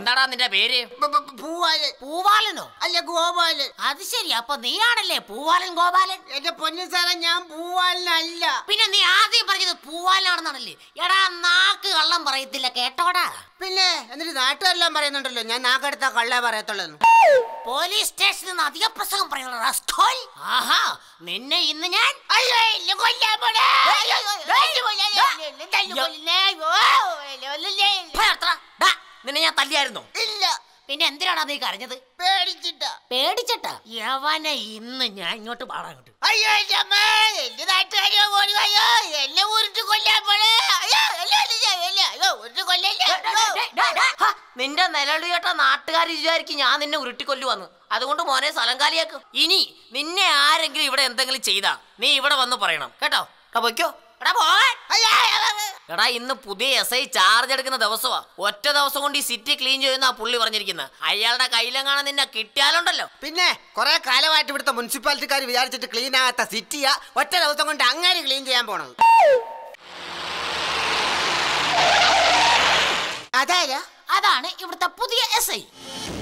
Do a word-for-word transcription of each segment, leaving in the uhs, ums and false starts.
എന്താടാ നിന്റെ പേര്? പൂവാലൻ. പൂവാലനോ? അല്ല, ഗോപാലൻ. അത് ശരി, അപ്പൊ നീയാണല്ലേ പൂവാലൻ ഗോപാലൻ? എന്റെ പൊന്നു സാറേ, ഞാൻ പൂവാലനല്ല. പിന്നെ നീ ആദ്യം പറഞ്ഞത് പൂവാലനാണെന്നാണല്ലേ? എടാ നാക്ക് കള്ളം പറയത്തില്ല കേട്ടോടാ. പിന്നെ എന്നിട്ട് നാട്ടുകാരെല്ലാം പറയുന്നുണ്ടല്ലോ ഞാൻ നാക്കെടുത്ത കള്ളേ പറയത്തുള്ളൂ. പോലീസ് സ്റ്റേഷനിൽ നിന്ന് അധിക പ്രസംഗം പറയുന്നത്. ആഹാ, നിന്നെ ഇന്ന് ഞാൻ നിന്നെ ഞാൻ തല്ലിയായിരുന്നോ? ഇല്ല. പിന്നെ എന്തിനാണ് നീ കരഞ്ഞത്? പേടിച്ചിട്ടാ. പേടിച്ചിട്ടാ? യവനെ ഇന്ന് ഞാൻ ഇങ്ങോട്ട് പാടാൻ കിട്ടും. അയ്യോ എന്റെ നാട്ടുകാരോ ഓടി വായോ, എന്നെ ഊരിട്ട് കൊല്ലാൻ പോലെ. നിന്റെ നിലവിളി കേട്ട നാട്ടുകാർ വിചാരിക്കും ഞാൻ നിന്നെ ഉരുട്ടിക്കൊല്ലുവന്ന്. അതുകൊണ്ട് മോനെ സ്ഥലം കാലിയാക്കും. ഇനി നിന്നെ ആരെങ്കിലും ഇവിടെ എന്തെങ്കിലും ചെയ്താ നീ ഇവിടെ വന്ന് പറയണം കേട്ടോ. പൊയ്ക്കോ. എടാ പോകാൻ. എടാ ഇന്ന് പുതിയ എസ് ഐ ചാർജ് എടുക്കുന്ന ദിവസമാ. ഒറ്റ ദിവസം കൊണ്ട് ഈ സിറ്റി ക്ലീൻ ചെയ്യുന്ന പുള്ളി പറഞ്ഞിരിക്കുന്നത്. അയാളുടെ കയ്യിലെങ്ങാണ് നിന്നെ കിട്ടിയാലുണ്ടല്ലോ. പിന്നെ കുറെ കാലമായിട്ട് ഇവിടുത്തെ മുനിസിപ്പാലിറ്റിക്കാർ വിചാരിച്ചിട്ട് ക്ലീൻ ആകാത്ത സിറ്റിയാ ഒറ്റ ദിവസം കൊണ്ട് അങ്ങനെ ക്ലീൻ ചെയ്യാൻ പോണത്. അതാരാ? അതാണ് ഇവിടുത്തെ പുതിയ എസ് ഐ.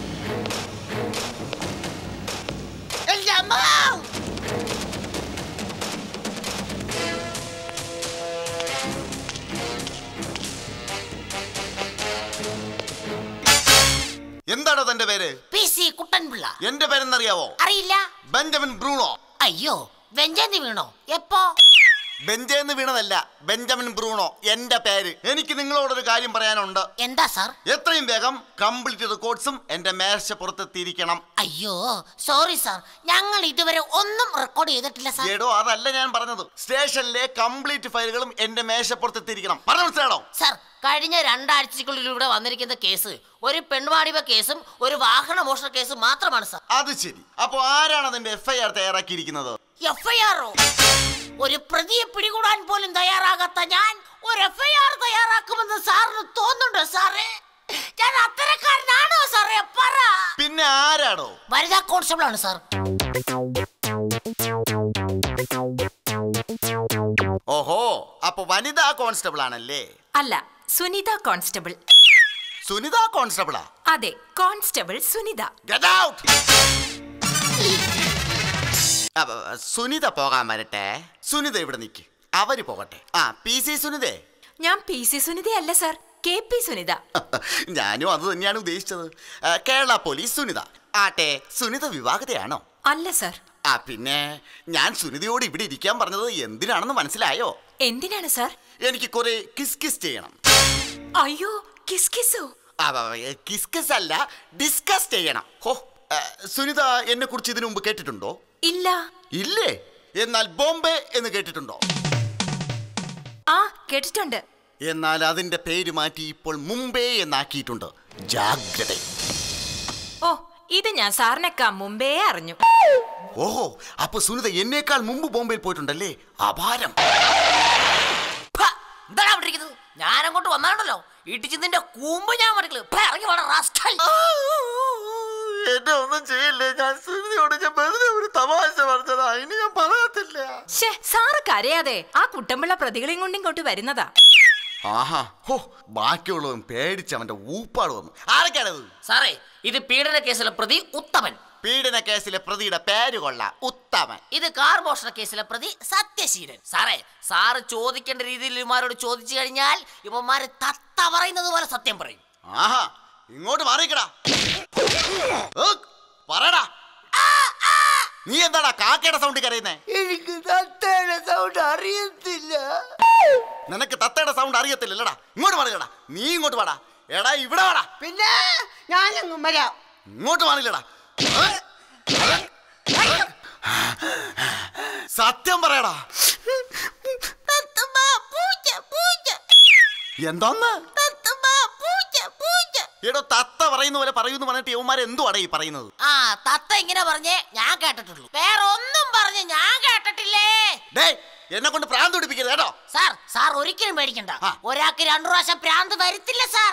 എന്താണോ തന്റെ പേര്? P C Kuttanpillai. എന്റെ പേരെന്നറിയാവോ? അറിയില്ല. Benjamin Bruno. അയ്യോ, ബെഞ്ചമിൻ വീണോ? എപ്പോ? ബെഞ്ചേന്ന് വീണതല്ല, ബെഞ്ചമിൻ ബ്രൂണോ എന്റെ പേര്. എനിക്ക് നിങ്ങളോടൊരു കാര്യം പറയാനുണ്ട്. എന്താ സാർ? എത്രയും വേഗം കംപ്ലീറ്റ് റെക്കോർഡ്സും എന്റെ മേശപ്പുറത്തെത്തിയിരിക്കണം. അയ്യോ സോറി സാർ, ഞങ്ങൾ ഇതുവരെ ഒന്നും റെക്കോർഡ് ചെയ്തിട്ടില്ല സാർ. ഏടോ അതല്ല ഞാൻ പറഞ്ഞത്. സ്റ്റേഷനിലെ കംപ്ലീറ്റ് ഫയലുകളും എന്റെ മേശപ്പുറത്തെത്തിയിരിക്കണം. പറഞ്ഞു മനസ്സിലാണോ? സാർ, കഴിഞ്ഞ രണ്ടാഴ്ചക്കുള്ളിലൂടെ വന്നിരിക്കുന്ന കേസ് ഒരു പെൺവാണിഭ കേസും ഒരു വാഹന മോഷണ കേസും മാത്രമാണ് സാർ. അത് ശരി. അപ്പൊ ആരാണ് അതിന്റെ എഫ് ഐ ആർ തയ്യാറാക്കിയിരിക്കുന്നത്? എഫ് ഐ ആറോ? ഒരു പ്രതിയെ പിടികൂടാൻ പോലും തയ്യാറാകാത്ത ഞാൻ ഒരു എഫ് ഐ ആർ തയ്യാറാക്കുമെന്ന് സാറിന് തോന്നുന്നുണ്ടോ സാറേ? ഞാൻ അത്തരക്കാരനാണോ സാറേ? പറ. പിന്നെ ആരാണോ? വനിതാ കോൺസ്റ്റബിൾ ആണ് സാർ. ഓഹോ, അപ്പൊ വനിതാ കോൺസ്റ്റബിൾ ആണല്ലേ? അല്ല, സുനിത കോൺസ്റ്റബിൾ. സുനിത കോൺസ്റ്റബിളാ? അതെ, constable Sunitha. Get out. Sunitha പോകാൻ വരട്ടെ. സുനിത ഇവിടെ നിൽക്ക്, അവര് പോകട്ടെ. ആ പി സി സുനിതേ. ഞാൻ പി സി സുനിത അല്ല സാർ, കെ പി സുനിത. ഞാനും അത് തന്നെയാണ് ഉദ്ദേശിച്ചത്. കേരള പോലീസ് സുനിത. ആട്ടെ, സുനിത വിവാഹിതയാണോ? അല്ല സാർ. ആ പിന്നെ ഞാൻ സുനിതയോട് ഇവിടെ ഇരിക്കാൻ പറഞ്ഞത് എന്തിനാണെന്ന് മനസ്സിലായോ? എന്തിനാണ് സാർ? എനിക്ക് കുറെ കിസ് കിസ് ചെയ്യണം. അയ്യോ, കിസ് കിസോ? കിസ് കിസ് അല്ല, ഡിസ്കസ് ചെയ്യണം. ഹോ, സുനിത എന്നെ കുറിച്ച് ഇതിനു മുമ്പ് കേട്ടിട്ടുണ്ടോ? ഇല്ല. ഇല്ലേ? എന്നാൽ ബോംബെ എന്ന് കേട്ടിട്ടുണ്ടോ? ആ, കേട്ടിട്ടുണ്ട്. എന്നാൽ അതിന്റെ പേര് മാറ്റി ഇപ്പോൾ മുംബൈ എന്നാക്കിയിട്ടുണ്ട്. ജാഗ്രത. ഓ, ഇത് ഞാൻ സാറിനേക്കാൾ മുമ്പേ അറിഞ്ഞു. ഓഹോ, അപ്പൊ സുനിത എന്നേക്കാൾ മുമ്പ് ബോംബെയിൽ പോയിട്ടുണ്ടല്ലേ? അപാരം. എന്താണ് അവിടെ ഇരിക്കുന്നത്? ഞാൻ അങ്ങോട്ട് വന്നാണല്ലോ ഇടിച്ച് നിന്റെ കൂമ്പ് ഞാൻ മടിക്കല്. ഇറങ്ങി വേണം റാസ്കൽ. എന്നെ ഒന്നും ചെയ്യില്ലേ. ഞാൻ സുനിതയോട് ഞാൻ വെറുതെ ഒരു തമാശ പറഞ്ഞതാ. ഇനി ഞാൻ പറയത്തില്ല. ശേ, സാറ് കരയാതെ. ആ കുട്ടമ്പിള്ള പ്രതികളെയും കൊണ്ട് ഇങ്ങോട്ട് വരുന്നതാ. ആഹാ, ഹോ, ബാക്കിയുള്ളവൻ പേടിച്ച് അവന്റെ ഊപ്പാട് വന്നു. ആരൊക്കെയാണത്? സാറേ, ഇത് പീഡന കേസിലെ പ്രതി ഉത്തമൻ. പീഡന കേസിലെ പ്രതിയുടെ പേര് കൊള്ളാം, ഉത്തമൻ. ഇത് കാർ മോഷണ കേസിലെ പ്രതി സത്യശീലൻ. സാറേ, സാറ് ചോദിക്കേണ്ട രീതിയിൽ ഇവന്മാരോട് ചോദിച്ചു കഴിഞ്ഞാൽ ഇവന്മാര് തത്ത പറയുന്നത് പോലെ സത്യം പറയും. ആഹാ, ഇങ്ങോട്ട് മാറിക്കടാ. പറയടാ, നീ എന്താടാ കാക്കയുടെ സൗണ്ട് കരയുന്നേ? എനിക്ക് തത്തയുടെ സൗണ്ട് അറിയത്തില്ല. നിനക്ക് തത്തയുടെ സൗണ്ട് അറിയത്തില്ലല്ലടാ. ഇങ്ങോട്ട് മാറിക്കടാ. നീ ഇങ്ങോട്ട് വാടാ. എടാ ഇവിടെ വാടാ. പിന്നെ ഞാനെങ്ങും വരാം. ഇങ്ങോട്ട് മാറില്ലടാ. സത്യം പറയടാ. എന്താന്ന്? എടോ, തത്ത പറയുന്ന പോലെ പറയൂന്ന് പറഞ്ഞിട്ട് യവന്മാരെ എന്തുവാടാ ഈ പറയുന്നത്? ആ, തത്ത ഇങ്ങനെ പറഞ്ഞേ ഞാൻ കേട്ടിട്ടുള്ളൂ, വേറെ ഒന്നും പറഞ്ഞ് ഞാൻ കേട്ടിട്ടില്ലേ. ഡേ, എന്നെ കൊണ്ട് പ്രാന്ത് പിടിപ്പിക്കരുത് കേട്ടോ. സാർ, സാർ ഒരിക്കലും പേടിക്കണ്ട. ഒരാൾക്ക് രണ്ടു പ്രാവശ്യം പ്രാന്ത് വരത്തില്ല സാർ.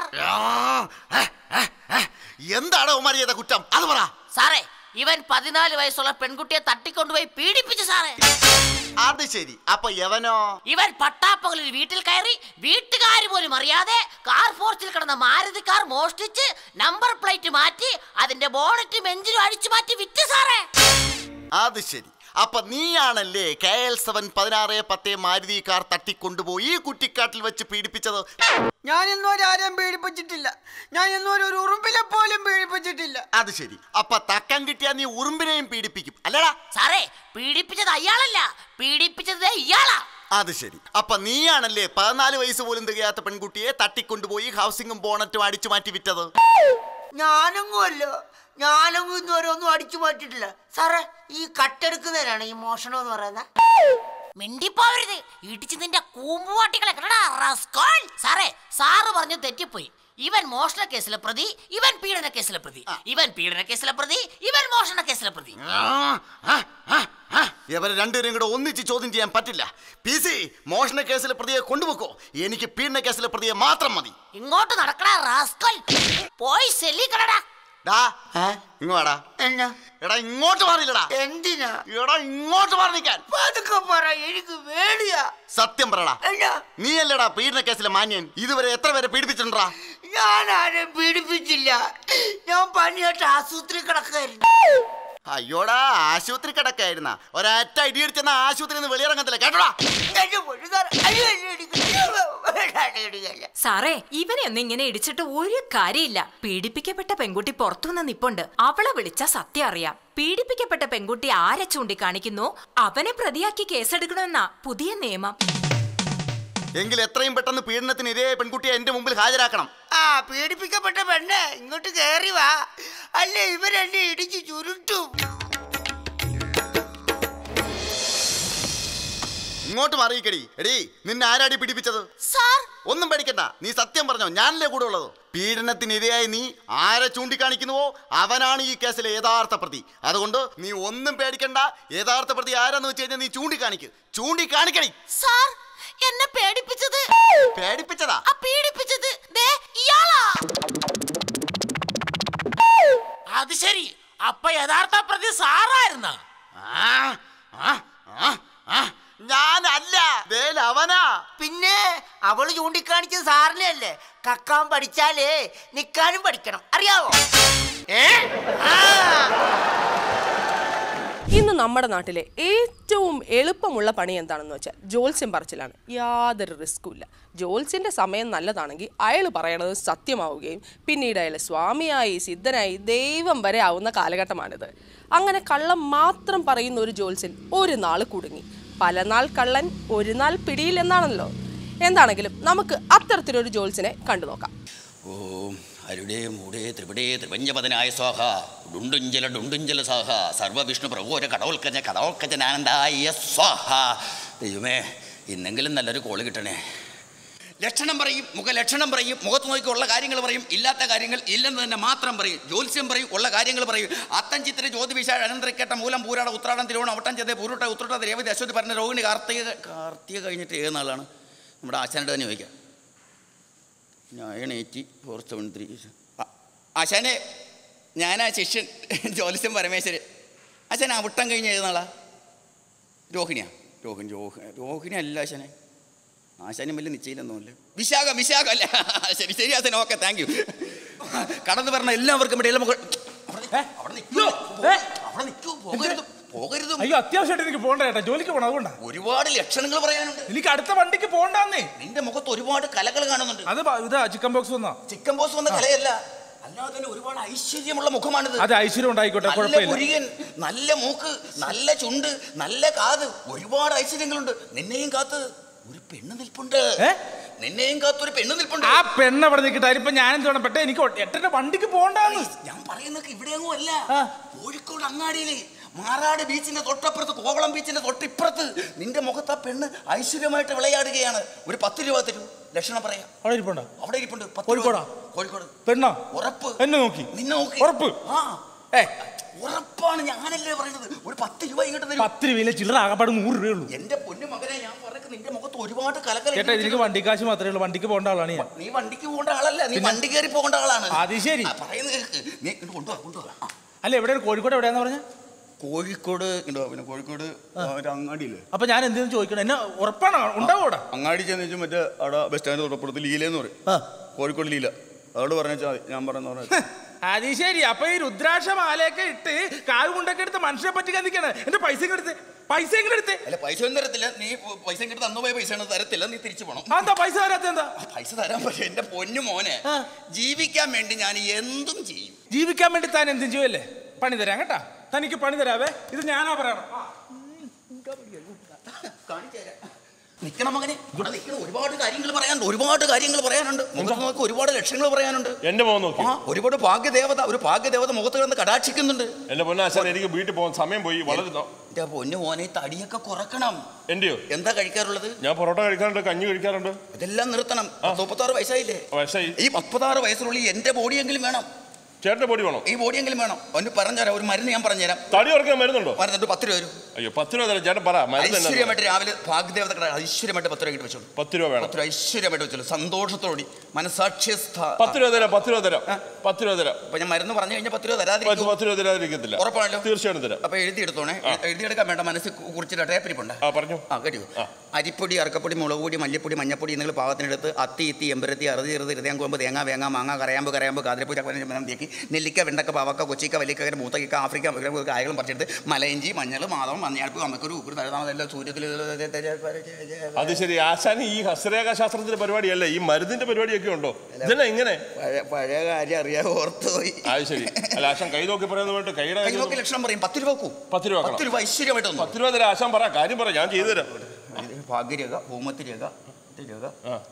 എന്താണ് യവന്മാർ ചെയ്ത കുറ്റം? അത് പറ. സാറേ, ഇവൻ പതിനാല് വയസ്സുള്ള പെൺകുട്ടിയെ തട്ടിക്കൊണ്ടുപോയി പീഡിപ്പിച്ചു സാറേ. അത് ശരി. അപ്പൊ യവനോ? ഇവൻ പട്ടാപ്പകലിൽ വീട്ടിൽ കയറി വീട്ടുകാർ പോലും അറിയാതെ കാർ ഫോർച്ചിൽ കിടന്ന മാരുതി കാർ മോഷ്ടിച്ച് നമ്പർ പ്ലേറ്റ് മാറ്റി അതിന്റെ ബോണറ്റും എഞ്ചിനും അടിച്ചു മാറ്റി വിറ്റ് സാറേ. അത് ശരി. അപ്പൊ നീയാണല്ലേ കെ എൽ സെവൻ പതിനാറ് പത്ത് മാരുതി കാർ തട്ടിക്കൊണ്ടുപോയി കുറ്റിക്കാട്ടിൽ വെച്ച് പീഡിപ്പിച്ചത്? ഞാൻ ഇന്നുവരെ ആരെയും പീഡിപ്പിച്ചിട്ടില്ല. ഞാൻ ഇന്നുവരെ ഒരു ഉറുമ്പിനെ പോലും പീഡിപ്പിച്ചിട്ടില്ല. അത് ശരി. അപ്പൊ തക്കം കിട്ടിയാ നീ ഉറുമ്പിനെയും പീഡിപ്പിക്കും അല്ലടാ? സാറേ, പീഡിപ്പിച്ചത് അയാളല്ല, പീഡിപ്പിച്ചത് ഇയാളാ. അത് ശരി. അപ്പൊ നീയാണല്ലേ പതിനാല് വയസ്സ് പോലും തികയാത്ത പെൺകുട്ടിയെ തട്ടിക്കൊണ്ടുപോയി ഹൗസിംഗും ബോണറ്റും അടിച്ചു മാറ്റി വിറ്റത്? ഞാനൊന്നുമല്ലോ, ഞാനൊന്നും ഇന്നുവരെ ഒന്നും അടിച്ചു മാറ്റിയിട്ടില്ല സാറേ. ഈ കട്ടെടുക്കുന്നതിനാണ് ഈ മോഷണം എന്ന് പറയുന്നത്. മിണ്ടിപ്പോവരുത്, ഇടിച്ച് നിന്റെ കൂമ്പുവാട്ടികളെ കേട്ടടാ റസ്കോൾ. സാറേ, സാറ് പറഞ്ഞു തെറ്റിപ്പോയി. ഇവൻ മോഷണ കേസിലെ പ്രതി, ഇവൻ പീഡന കേസിലെ പ്രതി. ഇവൻ പീഡന കേസിലെ പ്രതി, ഇവൻ മോഷണ കേസിലെ പ്രതി. ഇവരെ രണ്ടുപേരും കൂടെ ഒന്നിച്ച് ചോദ്യം ചെയ്യാൻ പറ്റില്ല. പി സി, മോഷണ കേസിലെ പ്രതിയെ കൊണ്ടുപോക്കോ, എനിക്ക് പീഡന കേസിലെ പ്രതിയെ മാത്രം മതി. ഇങ്ങോട്ട് നടക്കടാ റാസ്കൽ, പോയി സെല്ലിക്കടടാ. ഇങ്ങോടാ. എടാ ഇങ്ങോട്ട് മാറിയില്ലടാ. എന്തിനാ? എടാ ഇങ്ങോട്ട് മാറിക്കാൻ. എനിക്ക് വേടിയാ. സത്യം പറടാ, നീയല്ലടാ പീഡന കേസിലെ മാന്യൻ. ഇതുവരെ എത്ര പേരെ പീഡിപ്പിച്ചിട്ടുണ്ടാ? ഞാൻ ആരെയും പീഡിപ്പിച്ചില്ല. ഞാൻ പണിയായിട്ട് ആശുപത്രി കിടക്കായിരുന്നു. അയ്യോടാ, ആശുപത്രി കിടക്കായിരുന്ന ഒരൊറ്റ ഇടിയടിച്ചെന്ന ആശുപത്രി നിന്ന് വെളിയിറങ്ങത്തില്ല കേട്ടോടാ. സാറേ, ഇവനെ ഒന്നും ഇങ്ങനെ ഇടിച്ചിട്ട് ഒരു കാര്യമില്ല. പീഡിപ്പിക്കപ്പെട്ട പെൺകുട്ടി പുറത്തുനിന്ന് നിപ്പുണ്ട്. അവളെ വിളിച്ച സത്യം അറിയാം. പീഡിപ്പിക്കപ്പെട്ട പെൺകുട്ടി ആരെ ചൂണ്ടിക്കാണിക്കുന്നു അവനെ പ്രതിയാക്കി കേസെടുക്കണമെന്നാ പുതിയ നിയമം. എങ്കിൽ എത്രയും പെട്ടെന്ന് പീഡനത്തിന് ഇതേ പെൺകുട്ടിയെ എന്റെ മുമ്പിൽ ഹാജരാക്കണം. ആ പീഡിപ്പിക്കപ്പെട്ട പെണ്ണെ ഇങ്ങോട്ട് കയറി വാ, അല്ലേ ഇവരെന്നെ ഇടിച്ച് ചുരുട്ടും. ഇങ്ങോട്ട് മാറിയിക്കടി. എടി, നിന്നെ ആരാടി പീഡിപ്പിച്ചത്? സാർ, ഒന്നും പേടിക്കണ്ട, നീ സത്യം പറഞ്ഞോ. ഞാനല്ലേ കൂടെ ഉള്ളത്. പീഡനത്തിനിരയായി നീ ആരെ ചൂണ്ടിക്കാണിക്കുന്നുവോ അവനാണ് ഈ കേസിലെ യഥാർത്ഥ പ്രതി. അതുകൊണ്ട് നീ ഒന്നും പേടിക്കണ്ട. യഥാർത്ഥ പ്രതി ആരാന്ന് വെച്ച് കഴിഞ്ഞാൽ നീ ചൂണ്ടിക്കാണിക്ക്. ചൂണ്ടിക്കാണിക്കടി. സാർ, എന്നെ പേടിപ്പിച്ചത് പേടിപ്പിച്ചതാ പീഡിപ്പിച്ചത് ദേ ഇയാളാ. അത് ശരി, അപ്പൊ യഥാർത്ഥ പ്രതി സാറായിരുന്ന? ഞാനല്ല, അവനാ. പിന്നെ അവള് ചൂണ്ടിക്കാണിച്ചത് സാറിനെ അല്ലേ? കക്കാൻ പഠിച്ചാലേ നിക്കാനും പഠിക്കണം, അറിയാവോ? ഇന്ന് നമ്മുടെ നാട്ടിലെ ഏറ്റവും എളുപ്പമുള്ള പണി എന്താണെന്ന് വെച്ചാൽ ജോത്സ്യം പറച്ചിലാണ്. യാതൊരു റിസ്ക്കും ഇല്ല. ജോത്സ്യൻ്റെ സമയം നല്ലതാണെങ്കിൽ അയാൾ പറയണത് സത്യമാവുകയും പിന്നീട് അയാൾ സ്വാമിയായി സിദ്ധനായി ദൈവം വരെ ആവുന്ന കാലഘട്ടമാണിത്. അങ്ങനെ കള്ളം മാത്രം പറയുന്ന ഒരു ജോത്സ്യൻ ഒരു നാൾ കുടുങ്ങി. പല നാൾ കള്ളൻ ഒരു നാൾ പിടിയിൽ എന്നാണല്ലോ. എന്താണെങ്കിലും നമുക്ക് അത്തരത്തിലൊരു ജോത്സ്യനെ കണ്ടു നോക്കാം. ഓം അരുടേ മൂടേ ത്രിപിടേ ത്രിപഞ്ചപദനായ സ്വാഹ ഡുണ്ടുഞ്ചല ഡുണ്ടുഞ്ചല സാഹ സർവവിഷ്ണു പ്രഭോര കടോൽക്കജ കടോൽക്കജനാനന്ദായ സ്വാഹ. ദൈവമേ, ഇന്നെങ്കിലും നല്ലൊരു കോള് കിട്ടണേ. ലക്ഷണം പറയും, മുഖലക്ഷണം പറയും, മുഖത്ത് നോക്കി ഉള്ള കാര്യങ്ങൾ പറയും, ഇല്ലാത്ത കാര്യങ്ങൾ ഇല്ലെന്ന് തന്നെ മാത്രം പറയും. ജ്യോത്സ്യം പറയും, ഉള്ള കാര്യങ്ങൾ പറയും. അത്തം ചിത്ര ജ്യോതിവിശ അനന്തരക്കേട്ട മൂലം പൂരാട ഉത്രാടം തിരുവോണം അവട്ടം ചെതേ പൂരുട്ട ഉത്രട്ട രേവതി അശ്വതി പറഞ്ഞ രോഹിണി കാർത്തിക കാർത്തിക കഴിഞ്ഞിട്ട് ഏത് നാളാണ്? നമ്മുടെ ആശാനോട് തന്നെ ചോദിക്കാം. Nine eighty four seven three. ആശാനെ, ഞാനാ ശിഷ്യൻ ജ്യോത്സ്യം പരമേശ്വരൻ. ആശാൻ അവട്ടം കഴിഞ്ഞ ഏത് നാളാ? രോഹിണിയാ? രോഹിണി രോഹിണി രോഹിണി അല്ല ആശാനെ. ആശാനും വലിയ നിശ്ചയിലൊന്നുമില്ല. വിശാഖം വിശാഖം അല്ല. ശരി ശരി ആശാൻ, ഓക്കെ, താങ്ക് യു. കടന്നു പറഞ്ഞ എല്ലാവർക്കും ഇവിടെ പോകരുതും. അയ്യോ, അത്യാവശ്യമായിട്ട് എനിക്ക് പോകണ്ട ചേട്ടാ, ജോലിക്ക് പോകണം. അതുകൊണ്ടാണ്. ഒരുപാട് ലക്ഷണങ്ങൾ പറയാനുണ്ട്. എനിക്ക് അടുത്ത വണ്ടിക്ക് പോകണ്ടെന്നേ. നിന്റെ മുഖത്ത് ഒരുപാട് കലകൾ കാണുന്നുണ്ട്. അത് ഇതാ ചിക്കൻ ബോക്സ് വന്നാ. ചിക്കൻ ബോക്സ് വന്ന കലയല്ല, അല്ലാതെ തന്നെ ഒരുപാട് ഐശ്വര്യമുള്ള മുഖമാണിത്. അത് ഐശ്വര്യം ഉണ്ടായിക്കോട്ടെ, കുഴപ്പമില്ല. നല്ല മൂക്ക്, നല്ല ചുണ്ട്, നല്ല കാത്, ഒരുപാട് ഐശ്വര്യങ്ങളുണ്ട്. നിന്നെയും കാത്ത് ഒരു പെണ്ണ് നിൽപ്പുണ്ട്. നിന്നെയും കാത്ത് ഒരു പെണ്ണ് നിൽപ്പുണ്ട്. ആ പെണ്ണ് അവിടെ നിൽക്കട്ടെ. ഇപ്പൊ ഞാൻ എന്ത് വേണം പെട്ടെ, എനിക്ക് എട്ടര വണ്ടിക്ക് പോകണ്ടെന്ന്. ഞാൻ പറയുന്നത് ഇവിടെയൊന്നും അല്ല, കോഴിക്കോട് അങ്ങാടിയില് മാറാട് ബീച്ചിന്റെ തൊട്ടപ്പുറത്ത്, കോവളം ബീച്ചിന്റെ തൊട്ടിപ്പുറത്ത് നിന്റെ മുഖത്ത് ആ പെണ്ണ് ഐശ്വര്യമായിട്ട് വിളയാടുകയാണ്. ഒരു പത്ത് രൂപ തരൂ, ലക്ഷണം പറയാം. അവിടെ ഇരിപ്പുണ്ടോ? അവിടെ ഇരിപ്പുണ്ട്. കോഴിക്കോടാ? കോഴിക്കോട്. പെണ്ണോ? ഉറപ്പ്. എന്നെ നോക്കി? നിന്നെ നോക്കി. ഉറപ്പ്? ആ ഏ ഉറപ്പാണ്, ഞാനല്ലേ പറയുന്നത്. ഒരു പത്ത് രൂപ ഇങ്ങോട്ട് തരും. പത്ത് രൂപയിലെ ചില്ലറ ആകപ്പാട് നൂറ് രൂപയുള്ളൂ. എന്റെ പൊന്നു മകനെ, ഞാൻ പറയുന്നത് നിന്റെ മുഖത്ത് ഒരുപാട് കലകല. ചേട്ടാ, എനിക്ക് വണ്ടിക്കാശ് മാത്രമേ ഉള്ളൂ. വണ്ടിക്ക് പോകേണ്ട ആളാണ് ഞാൻ. നീ വണ്ടിക്ക് പോകേണ്ട ആളല്ല, നീ വണ്ടി കയറി പോകേണ്ട ആളാണ്. അത് ശരി. പറയുന്നത് നീ കൊണ്ടുപോവാ കൊണ്ടുപോവാ. അല്ല, എവിടെയാണ്? കോഴിക്കോട് എവിടെയാന്ന് പറഞ്ഞ? കോഴിക്കോട് ഉണ്ടോ? പിന്നെ കോഴിക്കോട് ഒരു അങ്ങാടിയില്ലേ? അപ്പൊ ഞാൻ എന്തെങ്കിലും ചോദിക്കണം, എന്നെ ഉറപ്പാണോ ഉണ്ടാവൂടാ? അങ്ങാടി ചെന്ന് വെച്ചാൽ മറ്റേ അവിടെ ബസ് സ്റ്റാൻഡ് തൊട്ടപ്പുറത്ത് ലീലെന്ന് പറയും. കോഴിക്കോട് ലീല. അതോട് പറഞ്ഞാൽ ഞാൻ പറഞ്ഞു പറഞ്ഞു. അത് ശരി. അപ്പൊ ഈ രുദ്രാക്ഷ മാലയൊക്കെ ഇട്ട് കാവ് കൊണ്ടൊക്കെ എടുത്ത് മനുഷ്യനെ പറ്റി കത്തിക്കാണ്. എന്റെ പൈസ എടുത്ത് പൈസ എങ്ങനെ എടുത്ത്? അല്ല, പൈസ ഒന്നും തരത്തില്ല. നീ പൈസ ഇങ്ങോട്ട് തന്നു പോയ പൈസ തരത്തില്ല, നീ തിരിച്ചു പോകണം. എന്താ പൈസ തരാത്ത? എന്താ പൈസ തരാൻ? പക്ഷെ എന്റെ പൊന്നു മോനെ, ജീവിക്കാൻ വേണ്ടി ഞാൻ എന്തും ചെയ്യും. ജീവിക്കാൻ വേണ്ടി താൻ എന്തും ചെയ്യുമല്ലേ? പണി തരാം കേട്ടാ. തനിക്ക് പണി തരാവേ. ഇത് ഞാനാ പറയണം. നിക്കണം മകനെ, ഇവിടെ നിൽക്കണം. ഒരുപാട് കാര്യങ്ങൾ പറയാനുണ്ട്, ഒരുപാട് കാര്യങ്ങൾ പറയാനുണ്ട്. മുഖത്ത് നോക്കി ഒരുപാട് ലക്ഷങ്ങൾ പറയാനുണ്ട്. എന്റെ മുഖം നോക്കി ഒരുപാട് ഭാഗ്യദേവത, ഒരു ഭാഗ്യദേവത മുഖത്ത് കിടന്ന് കടാക്ഷിക്കുന്നുണ്ട്. എന്റെ പൊന്നാശാൻ, എനിക്ക് വീട്ടിൽ പോകാൻ സമയം പോയി. വളരെ എന്റെ പൊന്നു മോനെ, തടിയൊക്കെ കുറക്കണം. എന്റെയോ? എന്താ കഴിക്കാറുള്ളത്? ഞാൻ പൊറോട്ട കഴിക്കാറുണ്ട്, കഞ്ഞി കഴിക്കാറുണ്ട്. ഇതെല്ലാം നിർത്തണം. മുപ്പത്താറ് വയസ്സായില്ലേ? വയസ്സായി. ഈ മുപ്പത്താറ് വയസ്സിനുള്ളിൽ എന്റെ ബോഡിയെങ്കിലും വേണം. ചേട്ടന്റെ ബോഡി വേണം? ഈ ബോഡിയെങ്കിലും വേണം. ഒന്ന് പറഞ്ഞുതരാം, ഒരു മരുന്ന് ഞാൻ പറഞ്ഞുതരാം. തടി കുറയ്ക്കാൻ മരുന്നുണ്ടോ? മരുന്നുണ്ട്, പത്ത് രൂപ വരും. അയ്യോ, പത്ത് രൂപ തരാം ചേട്ടൻ. പറ. ഐശ്വര്യമായിട്ട് രാവിലെ ഭാഗ്യദേവത ഐശ്വര്യമായിട്ട് പത്ത് രൂപ കിട്ടി വെച്ചോളൂ. പത്ത് രൂപ വേണം. പത്ത് രൂപ ഐശ്വര്യമായിട്ട് വെച്ചോളൂ, സന്തോഷത്തോടി, മനസാക്ഷ്യസ്ഥ. പത്ത് രൂപ തരാം, പത്ത് രൂപ തരാം, പത്ത് രൂപ തരാം. അപ്പൊ ഞാൻ മരുന്ന് പറഞ്ഞു കഴിഞ്ഞാൽ പത്ത് രൂപ തരാതെ പത്ത് രൂപ തരാതിരിക്കത്തില്ല. ഉറപ്പാണല്ലോ? തീർച്ചയായിട്ടും തരാം. അപ്പൊ എഴുതിയെടുത്തോണേ. എഴുതിയെടുക്കാൻ വേണ്ട, മനസ്സിൽ കുറിച്ചിട്ട് ടേപ്പരിപ്പുണ്ട്. ആ പറഞ്ഞു. ആ കേട്ടോ. അരിപ്പൊടി, അറക്കപ്പൊടി, മുളക് പൊടി, മല്ലിപ്പൊടി, മഞ്ഞപ്പൊടി നിങ്ങൾ പാകത്തിനെടുത്ത് അത്തി ഇത്തി എമ്പരത്തി അറുതി ചെറുത് ഹൃദയം കോമ്പ് തേങ്ങ വേങ്ങ മാങ്ങ കറയാമ്പ് കറയാമ്പ് കാതിരപ്പൂരി തേക്കി നെല്ലിക്ക വെണ്ടക്ക പാവക്ക കൊച്ചിക്ക വലിക്ക മൂത്തക്ക ആഫ്രിക്ക കായകളും പറിച്ചെടുത്ത് മലയിഞ്ചി മഞ്ഞൾ മാതളം മഞ്ഞൾപ്പ് അമ്മക്കൊരു ഉപ്പ് തഴുതാമതെല്ലാം സൂര്യത്തിൽ. അത് ശരി. ആശാൻ ഈ ഹസ്രേഖ ശാസ്ത്രത്തിന്റെ പരിപാടിയല്ലേ, ഈ മരുന്നിന്റെ പരിപാടിയൊക്കെ ഉണ്ടോ? ഇതന്നെ ഇങ്ങനെ പഴയ കാര്യം അറിയാതെ ഓർത്തു പോയി. അത് ശരി. അല്ല, ആശാൻ കൈ നോക്കി പറയുന്ന വേണ്ടി കൈയുടെ കൈ നോക്കി ലക്ഷണം പറയും. പത്ത് രൂപ വെക്കൂ. പത്ത് രൂപ പത്ത് രൂപ ഐശ്വര്യമായിട്ട് വന്നു. പത്ത് രൂപ തരാം. ആശാൻ പറ, കാര്യം പറ, ഞാൻ ചെയ്തു തരാം. ഭാഗ്യരേഖ, ഭൂമത്തി രേഖ, രേഖ.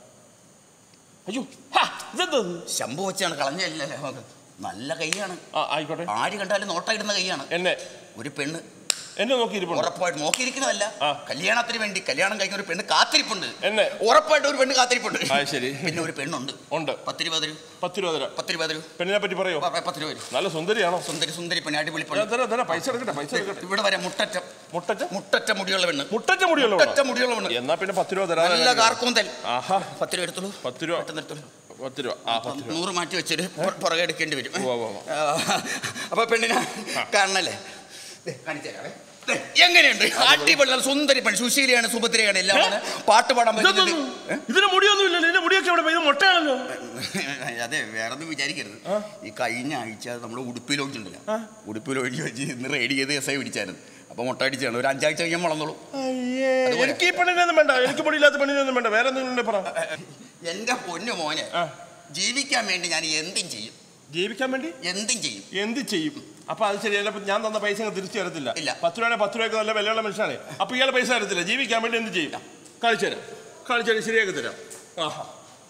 അയ്യോ, ശംഭു വെച്ചാണ് കളഞ്ഞല്ലേ. നല്ല കൈയാണ്. ആയിക്കോട്ടെ. ആര് കണ്ടാലും നോട്ടയിടുന്ന കൈയാണ്. എന്നെ ഒരു പെണ്ണ് എന്നെ നോക്കിയിരിപ്പുണ്ട്. ഉറപ്പായിട്ട് നോക്കിയിരിക്കുന്നതല്ല, കല്യാണത്തിന് വേണ്ടി കല്യാണം കഴിക്കുന്ന ഒരു പെണ്ണ് കാത്തിരിപ്പുണ്ട്. എന്നെ ഉറപ്പായിട്ട് ഒരു പെണ്ണ് കാത്തിരിപ്പുണ്ട്. ശരി. പിന്നെ ഒരു പെണ്ണുണ്ട്. ഉണ്ട്. പത്ത് രൂപ തരൂ. പത്ത് രൂപ തരാം. പത്ത് രൂപ തരൂ. പെണ്ണിനെ പറ്റി പറയോ? പത്ത് രൂപ തരൂ. നല്ല സുന്ദരിയാണോ? സുന്ദരി സുന്ദരി പെണ്ണ്, അടിപൊളി പെണ്ണ്. പൈസ എടുക്കട്ടെ, പൈസ എടുക്കട്ടെ. ഇവിടെ വരെ മുട്ടറ്റം മുട്ടറ്റ മുട്ടറ്റ മുടിയുള്ള പെണ്ണ്. മുട്ടറ്റ മുടിയുള്ള മുട്ടറ്റ മുടിയുള്ള പെണ്ണ്. എന്നാ പിന്നെ പത്ത് രൂപ തരാം. നല്ല കാർക്കൂന്തൽ. ആഹാ, പത്ത് രൂപ എടുത്തോളൂ. പത്ത് രൂപ എടുത്തോളൂ. പത്ത് രൂപ. ആ പത്ത് രൂപ നൂറ് മാറ്റി വെച്ചിട്ട് പുറകെ എടുക്കേണ്ടി വരും. അപ്പൊ പെണ്ണിനെ കാണണല്ലേ? കാണിച്ചു തരാവേ. എങ്ങനെയുണ്ട്? അടിപൊളി സുന്ദരി പെണ്ണ്, സുശീലയാണ്, സുഭദ്രയാണ്, എല്ലാമാണ്. പാട്ട് പാടാൻ പറ്റുന്നത്. ഇതിന് മുടിയൊന്നും ഇല്ലല്ലോ. ഇതിന്റെ മുടിയൊക്കെ ഇവിടെ മുട്ടയാണല്ലോ. അതെ, വേറെ ഒന്നും വിചാരിക്കരുത്. ഈ കഴിഞ്ഞ ആഴ്ച നമ്മുടെ ഉടുപ്പിൽ ഒഴിച്ചിട്ടില്ല. ഉടുപ്പിൽ ഒഴിച്ച് വെച്ച് ഇന്ന് റെഡി ചെയ്ത് എസ് ഐ പിടിച്ചായിരുന്നു. അപ്പൊ മുട്ട അടിച്ചാണ്. ഒരു അഞ്ചാഴ്ച കഴിഞ്ഞാൽ വളർന്നോളൂ. എനിക്ക് ഈ പെണ്ണിനൊന്നും വേണ്ട, എനിക്ക് മുടിയില്ലാത്ത പെണ്ണിനൊന്നും വേണ്ട. വേറെ എന്തെങ്കിലും പറ. എന്റെ പൊന്നു മോനെ, ജീവിക്കാൻ വേണ്ടി ഞാൻ എന്തും ചെയ്യും. ജീവിക്കാൻ വേണ്ടി എന്തും ചെയ്യും. എന്ത് ചെയ്യും? അപ്പൊ അത് ശരി. ഞാൻ തന്ന പൈസ തിരിച്ചു തരത്തില്ല. ഇല്ല. പത്ത് രൂപ പത്ത് രൂപയ്ക്ക് നല്ല വിലയുള്ള മനുഷ്യനാണ്. അപ്പൊ ഇയാളെ പൈസ തരത്തില്ല. ജീവിക്കാൻ വേണ്ടി എന്ത് ചെയ്യും? കാണിച്ചു തരാം, കാണിച്ചു തരാം, ശരിയാക്കി തരാം. ആഹാ,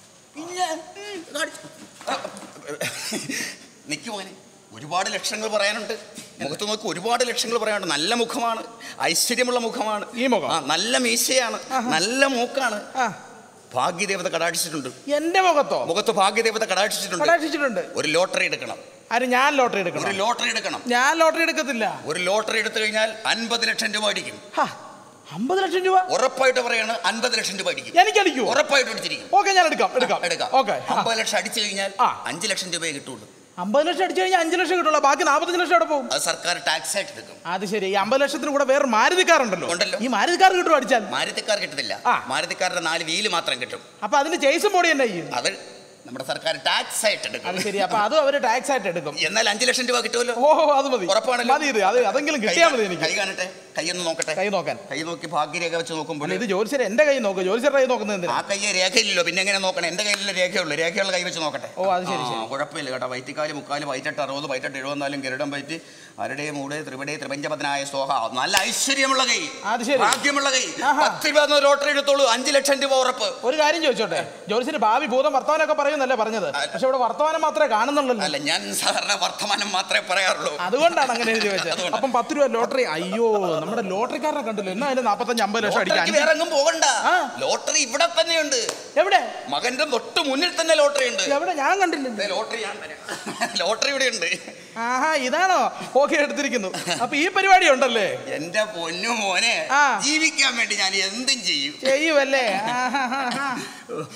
നിൽക്കുമോനെ, ഒരുപാട് ലക്ഷങ്ങൾ പറയാനുണ്ട്. മുഖത്ത് നോക്കി ഒരുപാട് ലക്ഷങ്ങൾ പറയാനുണ്ട്. നല്ല മുഖമാണ്, ഐശ്വര്യമുള്ള മുഖമാണ്. ഈ മുഖം നല്ല മീശയാണ്, നല്ല മൂക്കാണ്. ഭാഗ്യദേവത കടാക്ഷിച്ചിട്ടുണ്ട്. എന്റെ മുഖത്തോ? മുഖത്ത് ഭാഗ്യദേവത കടാക്ഷിച്ചിട്ടുണ്ട്. കടാക്ഷിച്ചിട്ടുണ്ട്. ഒരു ലോട്ടറി എടുക്കണം. ആര്? ഞാൻ ലോട്ടറി എടുക്കണം? ഒരു ലോട്ടറി എടുക്കണം. ഞാൻ ലോട്ടറി എടുക്കത്തില്ല. ഒരു ലോട്ടറി എടുത്തു കഴിഞ്ഞാൽ അൻപത് ലക്ഷം രൂപ അടിക്കും. അമ്പത് ലക്ഷം രൂപ? ഉറപ്പായിട്ട് പറയാണ്, അൻപത് ലക്ഷം രൂപ അടിക്കും. എനിക്ക് അടിക്കും? ഉറപ്പായിട്ട് അടിച്ചിരിക്കും. ഓക്കെ, ഞാൻ എടുക്കാം എടുക്കാം എടുക്കാം. ഓക്കെ. അമ്പത് ലക്ഷം അടിച്ചു കഴിഞ്ഞാൽ അഞ്ചു ലക്ഷം രൂപയെ കിട്ടുള്ളൂ. അമ്പത് ലക്ഷം അടിച്ചു കഴിഞ്ഞാൽ അഞ്ചു ലക്ഷം കിട്ടുള്ളൂ. ബാക്കി നാൽപ്പത്തഞ്ച് ലക്ഷം എവിടെ പോകും? അത് സർക്കാർ ടാക്സ് ആയിട്ട് എടുക്കും. അത് ശരി. ഈ അമ്പത് ലക്ഷത്തിന് കൂടെ വേറെ മാരുതിക്കാറുണ്ടല്ലോ. ഉണ്ടല്ലോ. ഈ മാരുതിക്കാർ കിട്ടുമോ അടിച്ചാൽ? മാരുതിക്കാർ കിട്ടത്തില്ല. മാരുതിക്കാരുടെ നാല് വീല് മാത്രം കിട്ടും. അപ്പൊ അതിന് ചേസും ബോഡി തന്നെ ചെയ്യും. അത് നമ്മുടെ സർക്കാർ ടാക്സ് ആയിട്ട് എടുക്കും. അത് ശരി. അപ്പൊ അതും അവര് ടാക്സ് ആയിട്ട് എടുക്കും. എന്നാൽ അഞ്ചു ലക്ഷം രൂപ കിട്ടുമല്ലോ. ഓ, അത് മതി. ഉറപ്പാണല്ലോ. മതി. ഇത് അത് അതെങ്കിലും കിട്ടിയാൽ മതി എനിക്ക്. കൈ കാണട്ടെ, കൈ ഒന്ന് നോക്കട്ടെ. കൈ നോക്കാൻ? കൈ നോക്കി ഭാഗ്യരേഖ വെച്ച് നോക്കുമ്പോൾ ഇത് ജോലിശ്വര എന്റെ കൈ നോക്ക്. ജോലിശ്വര കൈ നോക്കുന്നത് എന്തിനാ? ആ കയ്യെ രേഖയില്ലല്ലോ, പിന്നെ എങ്ങനെ നോക്കണം? എന്റെ കയ്യിലുള്ള രേഖയുള്ളൂ. രേഖയുള്ള കൈ വെച്ച് നോക്കട്ടെ. ഓ, അത് ശരി ശരി. കുഴപ്പമില്ല കേട്ടോ. വൈറ്റിക്കാല് മുക്കാല് വൈറ്റെട്ട് അറുപത് വൈറ്റെട്ട് എഴുപത്തിനാലും ഗരുഡം വൈറ്റ് അരുടെ മൂട് ത്രിപടെ ത്രിപഞ്ചപതനായ സ്തോഹ. നല്ല ഐശ്വര്യമുള്ള കൈ, അത് ശരി, ഭാഗ്യമുള്ള കൈ. പത്ത് രൂപ ലോട്ടറി എടുത്തോളൂ, അഞ്ചു ലക്ഷം രൂപ ഉറപ്പ്. ഒരു കാര്യം ചോദിച്ചോട്ടെ, ജോലിശ്വര ഭാവി ഭൂതം വർത്തമാനമൊക്കെ പറയുന്നല്ലേ പറഞ്ഞത്? പക്ഷെ ഇവിടെ വർത്തമാനം മാത്രമേ കാണുന്നുള്ളൂ. അല്ല, ഞാൻ സാധാരണ വർത്തമാനം മാത്രമേ പറയാറുള്ളൂ. അതുകൊണ്ടാണ് അങ്ങനെ എഴുതി വെച്ചത്. അപ്പം പത്ത് രൂപ ലോട്ടറി. അയ്യോ, നമ്മുടെ ലോട്ടറിക്കാരനെ കണ്ടില്ല. എന്നാ അതിന് നാപ്പത്തഞ്ച് അമ്പത് ലക്ഷം അടിക്കാൻ വേറെ എങ്ങും പോകണ്ട. ലോട്ടറി ഇവിടെ തന്നെയുണ്ട്. എവിടെ? മകന്റെ തൊട്ട് മുന്നിൽ തന്നെ ലോട്ടറി ഉണ്ട്. എവിടെ? ഞാൻ കണ്ടില്ല ലോട്ടറി. ഞാൻ ലോട്ടറി ഇവിടെ ഉണ്ട്. ആഹാ, ഇതാണോ? ഓക്കെ, എടുത്തിരിക്കുന്നു. അപ്പൊ ഈ പരിപാടി ഉണ്ടല്ലേ? എന്റെ പൊന്നു മോനെ, ജീവിക്കാൻ വേണ്ടി ഞാൻ എന്തും ചെയ്യും. ചെയ്യുമല്ലേ?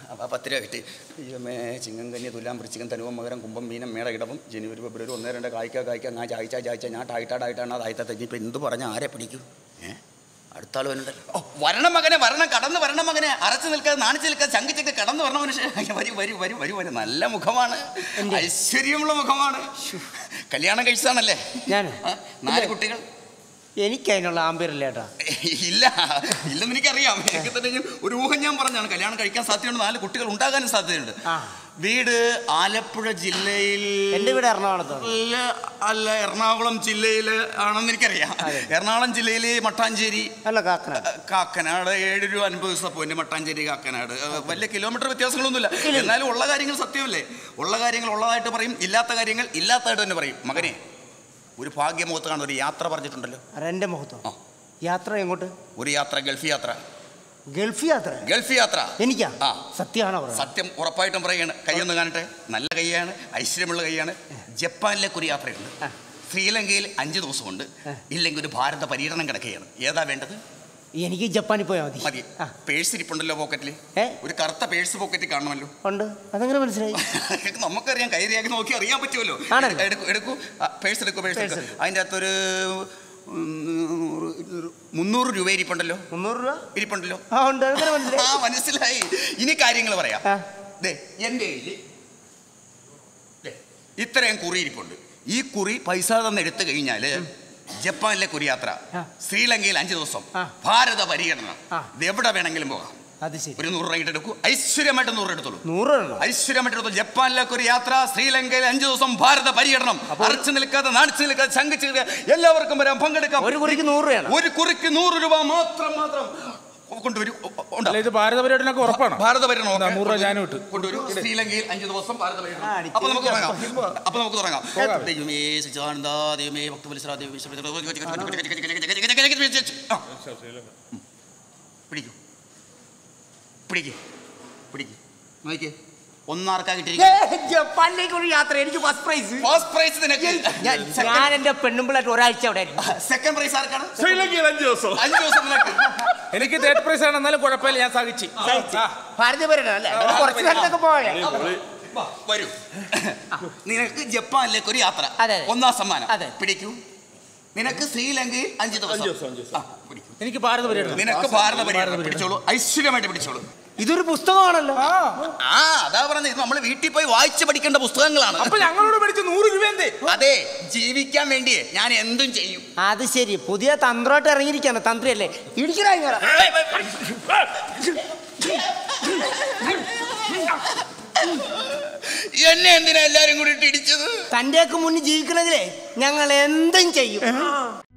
അപ്പം പത്ത് രൂപ കിട്ടി. അയ്യമേ ചിങ്ങം കന്നി തുലാം വൃശ്ചികം തനുവം മകരം കുംഭം മീനം മേട ഇടവം ജനുവരി ഫെബ്രുവരി ഒന്ന് രണ്ട് കായ്ക്ക കായ്ക്ക ഞാൻ ചായ്ച്ച ചായ്ച്ച ഞാൻ ടായിട്ടാടായിട്ടാണ് അതായിത്ത തെഞ്ഞി ഇപ്പം എന്ത് പറഞ്ഞാൽ ആരെ പിടിക്കും? ഏ അടുത്ത ആൾ വരുന്നുണ്ടല്ലോ. ഓ വരണം മകനെ വരണം, കടന്ന് വരണം മകനെ, അറച്ചു നിൽക്കാതെ നാണിച്ച് നിൽക്കാതെ ചങ്കിച്ചൊക്കെ കടന്നു വരണം മനുഷ്യൻ. വരൂ വരൂ വരൂ വരൂ വരൂ. നല്ല മുഖമാണ്, ഐശ്വര്യമുള്ള മുഖമാണ്. കല്യാണം കഴിച്ചതാണല്ലേ? ഞാൻ നാല് കുട്ടികൾ. എനിക്ക് അതിനുള്ള ആമ്പിയറില്ല ഏട്ടാ. ഇല്ല ഇല്ലെന്ന് എനിക്കറിയാം. എനിക്ക് തന്നെ ഒരു ഊഹം ഞാൻ പറഞ്ഞാണ് കല്യാണം കഴിക്കാൻ സാധ്യതയുണ്ട്, നാല് കുട്ടികൾ ഉണ്ടാകാനും സാധ്യതയുണ്ട്. വീട് ആലപ്പുഴ ജില്ലയിൽ. എൻ്റെ വീട് എറണാകുളത്ത്. അല്ല അല്ല എറണാകുളം ജില്ലയിൽ ആണെന്ന് എനിക്കറിയാം. എറണാകുളം ജില്ലയിൽ മട്ടാഞ്ചേരി. അല്ല കാക്കനാട്. കാക്കനാട് ഏഴ് രൂപ അൻപത് ദിവസം പോയിന്റ് മട്ടാഞ്ചേരി കാക്കനാട്. വലിയ കിലോമീറ്റർ വ്യത്യാസങ്ങളൊന്നുമില്ല. എന്നാലും ഉള്ള കാര്യങ്ങൾ സത്യമല്ലേ? ഉള്ള കാര്യങ്ങൾ ഉള്ളതായിട്ട് പറയും, ഇല്ലാത്ത കാര്യങ്ങൾ ഇല്ലാത്തതായിട്ട് തന്നെ പറയും. മകനെ ഒരു ഭാഗ്യമുഖത്ത് കാണുന്ന ഒരു യാത്ര പറഞ്ഞിട്ടുണ്ടല്ലോ. എൻ്റെ മുഖത്തോ? യാത്ര എങ്ങോട്ട്? ഒരു യാത്ര, ഗൾഫ് യാത്ര. ഗൾഫ് യാത്ര? ഗൾഫ് യാത്ര. എനിക്കാ? ആ സത്യമാണോ? സത്യം ഉറപ്പായിട്ടും പറയുകയാണ്. കൈയൊന്ന് കാണട്ടെ, നല്ല കൈയാണ്, ഐശ്വര്യമുള്ള കൈയാണ്. ജപ്പാനിലേക്ക് ഒരു യാത്രയുണ്ട്, ശ്രീലങ്കയിൽ അഞ്ച് ദിവസമുണ്ട്, ഇല്ലെങ്കിൽ ഒരു ഭാരത പര്യടനം കിടക്കുകയാണ്. ഏതാ വേണ്ടത്? എനിക്ക് ജപ്പാനിൽ പോയാൽ മതി. മതി. പേഴ്സ് ഇരിപ്പുണ്ടല്ലോ പോക്കറ്റിൽ, ഒരു കറുത്ത പേഴ്സ് പോക്കറ്റിൽ കാണണമല്ലോ. ഉണ്ട്. അതെങ്ങനെ മനസ്സിലായി? നമുക്കറിയാം, കൈരേഖ നോക്കി അറിയാൻ പറ്റുമല്ലോ. എടുക്കൂ എടുക്കൂ പേഴ്സ് എടുക്കൂ പേഴ്സ് എടുക്കൂ. അതിൻ്റെ അകത്തൊരു മുന്നൂറ് രൂപ ഇരിപ്പുണ്ടല്ലോ. മുന്നൂറ് രൂപ ഇരിപ്പുണ്ടല്ലോ. ആ മനസ്സിലായി. ഇനി കാര്യങ്ങൾ പറയാം. ദേ എൻ്റെ കയ്യിൽ ഇത്രയും കുറി ഇരിപ്പുണ്ട്. ഈ കുറി പൈസ തന്നെ എടുത്തു കഴിഞ്ഞാല് ജപ്പാനിലേക്ക് ഒരു യാത്ര, ശ്രീലങ്കയിൽ അഞ്ചു ദിവസം, ഭാരത പര്യടനം, ഇത് എവിടെ വേണമെങ്കിലും പോകാം. ഒരു നൂറ് രൂപ എടുക്കൂ, ഐശ്വര്യമായിട്ട് നൂറ് എടുത്തോളൂ. നൂറ് ഐശ്വര്യമായിട്ട് എടുത്തോളൂ. ജപ്പാനിലേക്ക് ഒരു യാത്ര, ശ്രീലങ്കയിൽ അഞ്ചു ദിവസം, ഭാരത പര്യടനം. അറച്ചു നിൽക്കാതെ നാണിച്ചു നിൽക്കാതെ ശങ്കിച്ചു നിൽക്കാതെ എല്ലാവർക്കും വരാം, പങ്കെടുക്കാം. ഒരു കുറിക്ക് നൂറ് രൂപയാണ്. ഒരു കുറിക്ക് നൂറ് രൂപ മാത്രം മാത്രം കൊണ്ടുവരും. ഇത് ഭാരത പര്യടനമൊക്കെ ഉറപ്പാണ്. ഭാരത പര്യടനം നൂറ് രൂപ ഞാനും ഇട്ട് കൊണ്ടുവരും. ശ്രീലങ്കയിൽ അഞ്ചു ദിവസം ഭാരത പര്യടനം. അപ്പൊ നമുക്ക് തുടങ്ങാം. അപ്പൊ നമുക്ക് തുടങ്ങാം. ദൈവമേ സച്ചിദാനന്ദ ദൈവമേ ഭക്തവത്സല ദൈവമേ പിടിക്കൂ പിടിക്ക് പിടിക്ക് നോക്കിക്കേ. ഒന്നാർക്കാ കിട്ടിയിരിക്കുന്നത് ജപ്പാനിലേക്ക് ഒരു യാത്ര. എനിക്ക് ഫസ്റ്റ് പ്രൈസ്. ഫസ്റ്റ് പ്രൈസ് നിനക്ക്. ഞാൻ എന്റെ പെണ്ണുമ്പിളായിട്ട് ഒരാഴ്ച അവിടെ. സെക്കൻഡ് പ്രൈസ് ആർക്കാണ്? ശ്രീലങ്കയിൽ അഞ്ചു ദിവസം. അഞ്ചു ദിവസം നിനക്ക്. എനിക്ക് തേർഡ് പ്രൈസ് ആണ്, എന്നാലും കുഴപ്പമില്ല, ഞാൻ സഹിച്ചു. ഭാരത പര്യടനം അല്ലേ? കുറച്ച് സ്ഥലത്തൊക്കെ പോയാ വരൂ. നിനക്ക് ജപ്പാനിലേക്ക് ഒരു യാത്ര, അതെ. ഒന്നാം സമ്മാനം. പിടിക്കൂ. നിനക്ക് ശ്രീലങ്കയിൽ അഞ്ചു ദിവസം. എനിക്ക് ഭാരത പര്യടനം. നിനക്ക് ഭാരത പര്യടനം. പിടിച്ചോളൂ, ഐശ്വര്യമായിട്ട് പിടിച്ചോളൂ. ഇതൊരു പുസ്തകമാണല്ലോ. ആ അതാ പറഞ്ഞത്, ഇത് നമ്മൾ വീട്ടിൽ പോയി വായിച്ചു പഠിക്കേണ്ട പുസ്തകങ്ങളാണ്. അപ്പൊ ഞങ്ങളോട് പഠിച്ച നൂറ് രൂപ എന്തേ? അതെ, ജീവിക്കാൻ വേണ്ടിയേ ഞാൻ എന്തും ചെയ്യും. അത് ശരി, പുതിയ തന്ത്രമായിട്ട് ഇറങ്ങിയിരിക്കാണ്. തന്ത്രിയല്ലേ? ഇടിക്കണ എന്നെ എന്തിനാ എല്ലാരും കൂടി ഇടിച്ചത്? തന്റെയൊക്കെ മുന്നിൽ ജീവിക്കണമെങ്കിലേ ഞങ്ങൾ എന്തും ചെയ്യും.